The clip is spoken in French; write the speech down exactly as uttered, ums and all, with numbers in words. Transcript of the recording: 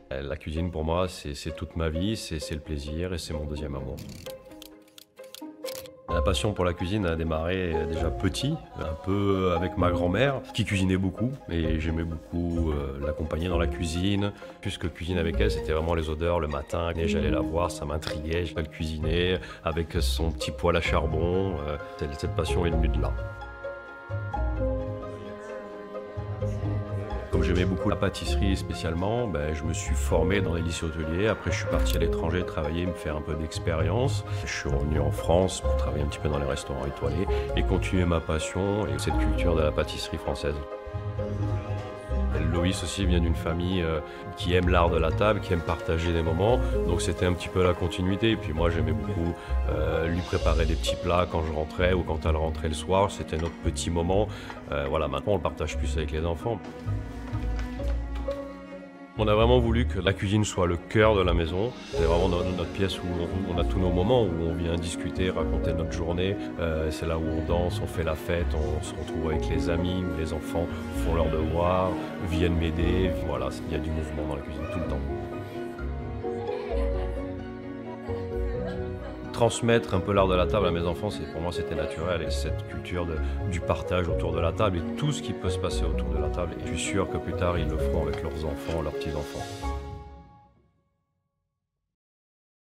La cuisine pour moi, c'est toute ma vie, c'est le plaisir et c'est mon deuxième amour. La passion pour la cuisine a démarré déjà petit, un peu avec ma grand-mère qui cuisinait beaucoup et j'aimais beaucoup euh, l'accompagner dans la cuisine. Plus que cuisiner avec elle, c'était vraiment les odeurs le matin. Et j'allais la voir, ça m'intriguait, elle cuisinait avec son petit poêle à charbon. Euh, cette passion est venue de là. Comme j'aimais beaucoup la pâtisserie spécialement, ben, je me suis formé dans les lycées hôteliers. Après, je suis parti à l'étranger travailler, me faire un peu d'expérience. Je suis revenu en France pour travailler un petit peu dans les restaurants étoilés et continuer ma passion et cette culture de la pâtisserie française. Loïs aussi vient d'une famille euh, qui aime l'art de la table, qui aime partager des moments, donc c'était un petit peu la continuité. Et puis moi j'aimais beaucoup euh, lui préparer des petits plats quand je rentrais ou quand elle rentrait le soir, c'était notre petit moment. Euh, voilà, maintenant on le partage plus avec les enfants. On a vraiment voulu que la cuisine soit le cœur de la maison. C'est vraiment notre, notre pièce où on, on a tous nos moments, où on vient discuter, raconter notre journée. Euh, c'est là où on danse, on fait la fête, on se retrouve avec les amis, où les enfants font leurs devoirs, viennent m'aider. Voilà, il y a du mouvement dans la cuisine tout le temps. Transmettre un peu l'art de la table à mes enfants, pour moi c'était naturel, et cette culture de, du partage autour de la table et tout ce qui peut se passer autour de la table. Et je suis sûr que plus tard ils le feront avec leurs enfants, leurs petits-enfants.